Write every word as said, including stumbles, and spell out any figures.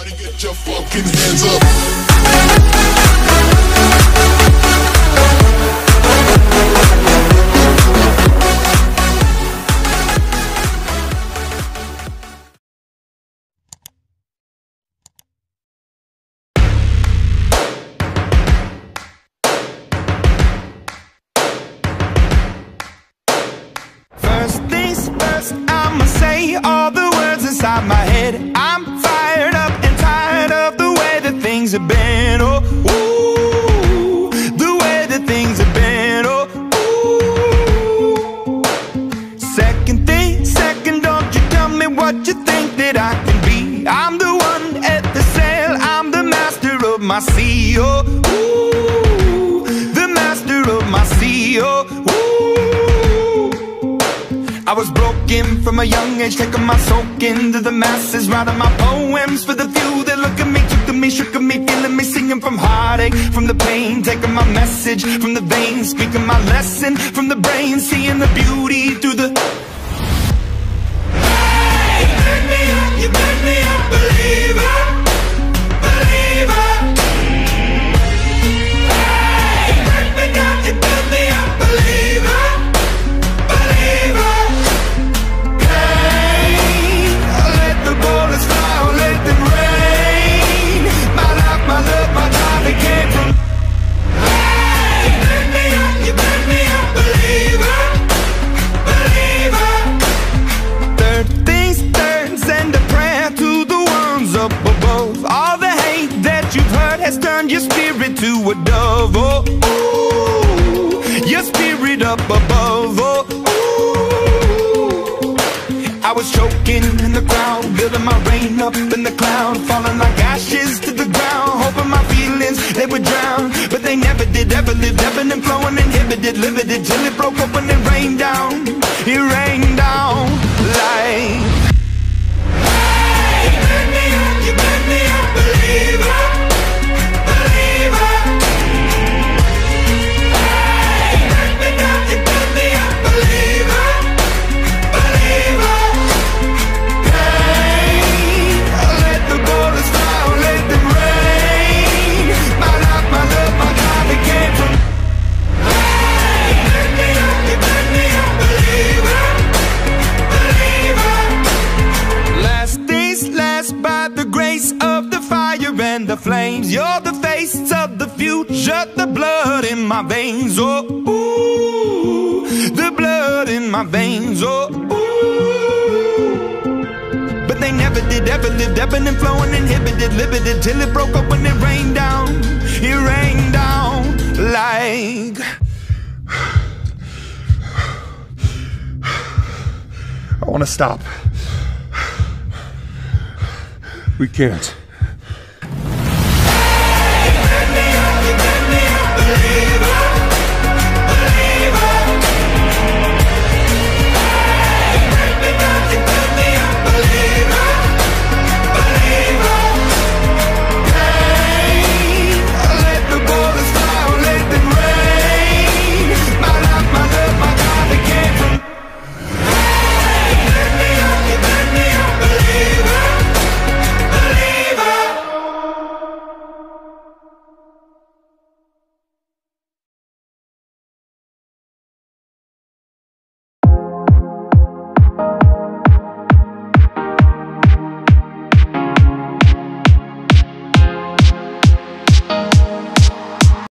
Everybody get your fucking hands up. First things first, I'ma say all the words inside my head. I'm fired up and tired of the way that things have been. Oh, ooh, the way that things have been. Oh, ooh. Second thing, second, don't you tell me what you think that I can be. I'm the one at the sail, I'm the master of my sea. Oh, ooh, the master of my sea. Oh, ooh. I was broken from a young age, taking my soak into the masses, writing my poems for the few that look at me, took to me, shook at me, feeling me, singing from heartache, from the pain, taking my message from the veins, speaking my lesson from the brain, seeing the beauty through the... Hey, you make me up, you make me a believer, believer. Hey, you break me down, you build me up, believer, believer. Bullets fly, or let them rain. My life, my love, my time, it came from. Hey, you make me up, you make me a believer, believer. Third things third, send a prayer to the ones up above. All the hate that you've heard has turned your spirit to a dove. Oh, ooh, your spirit up above. Oh, I was choking in the crowd, building my rain up in the cloud, falling like ashes to the ground, hoping my feelings, they would drown. But they never did, ever lived, ebbing and flowing, inhibited, limited, till it broke up when it rained down. It rained down like... Hey, you make me up, you make me a believer, believer. Hey, you break me down, you build me a believer, believer. And the flames, you're the face of the future, the blood in my veins. Oh, ooh, the blood in my veins. Oh, ooh. But they never did, ever lived, ebbing and flowing, inhibited, limited, till it broke up when it rained down. It rained down like... I want to stop. We can't.